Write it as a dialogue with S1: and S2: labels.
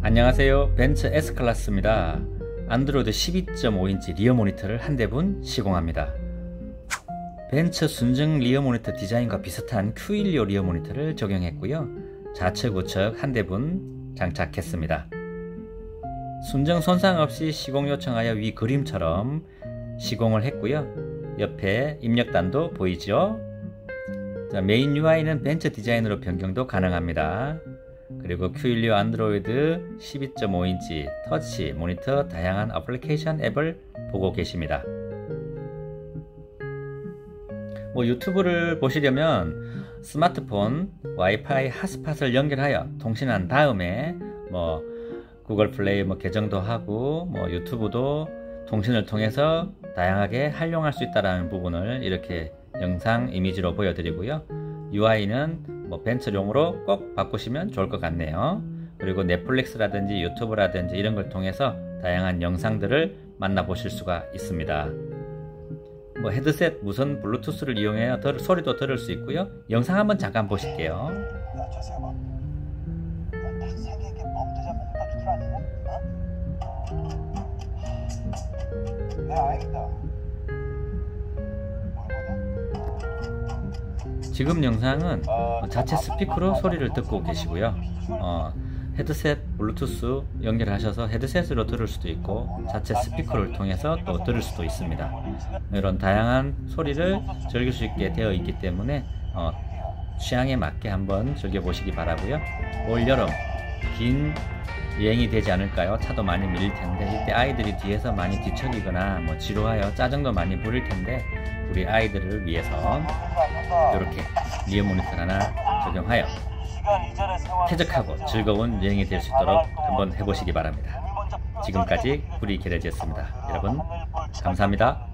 S1: 안녕하세요, 벤츠 S클래스입니다. 안드로이드 12.5인치 리어 모니터를 한 대분 시공합니다. 벤츠 순정 리어 모니터 디자인과 비슷한 Q125 리어 모니터를 적용했고요, 좌측 우측 한 대분 장착했습니다. 순정 손상 없이 시공 요청하여 위 그림처럼 시공을 했고요, 옆에 입력단도 보이죠? 메인 UI는 벤츠 디자인으로 변경도 가능합니다. 그리고 Q125 안드로이드 12.5인치 터치 모니터 다양한 어플리케이션 앱을 보고 계십니다. 유튜브를 보시려면 스마트폰 와이파이 핫스팟을 연결하여 통신한 다음에 구글 플레이 계정도 하고 유튜브도 통신을 통해서 다양하게 활용할 수 있다는 부분을 이렇게 영상 이미지로 보여드리고요, UI는 벤츠용으로 꼭 바꾸시면 좋을 것 같네요. 그리고 넷플릭스라든지 유튜브라든지 이런 걸 통해서 다양한 영상들을 만나보실 수가 있습니다. 헤드셋 무선 블루투스를 이용해 소리도 들을 수 있고요. 영상 한번 잠깐 보실게요. 지금 영상은 자체 스피커로 소리를 듣고 계시고요, 헤드셋 블루투스 연결하셔서 헤드셋으로 들을 수도 있고 자체 스피커를 통해서 또 들을 수도 있습니다. 이런 다양한 소리를 즐길 수 있게 되어 있기 때문에 취향에 맞게 한번 즐겨보시기 바라고요. 올여름 긴 여행이 되지 않을까요? 차도 많이 밀릴 텐데 이때 아이들이 뒤에서 많이 뒤척이거나 지루하여 짜증도 많이 부릴 텐데 우리 아이들을 위해서 이렇게 리어 모니터 하나 적용하여 쾌적하고 즐거운 여행이 될 수 있도록 한번 해보시기 바랍니다. 지금까지 구리 게레지였습니다. 여러분 감사합니다.